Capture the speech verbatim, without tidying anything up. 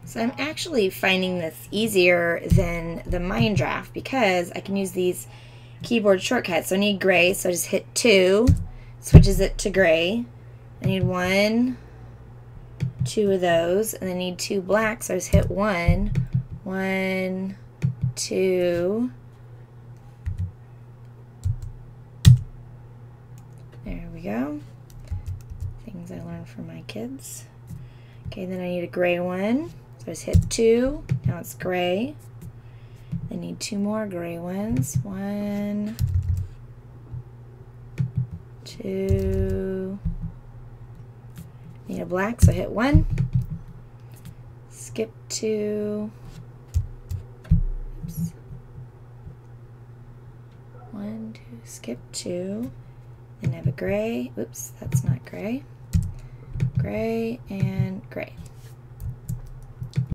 So I'm actually finding this easier than the Mindraft because I can use these keyboard shortcuts. So I need gray, so I just hit two, switches it to gray. I need one, two of those, and I need two black, so I just hit one, one, two. There we go. Things I learned from my kids. Okay, then I need a gray one. So I just hit two. Now it's gray. I need two more gray ones. One, two. Need a black, so hit one. Skip two. Oops. One, two, skip two. Then I have a gray. Oops, that's not gray. Gray and gray.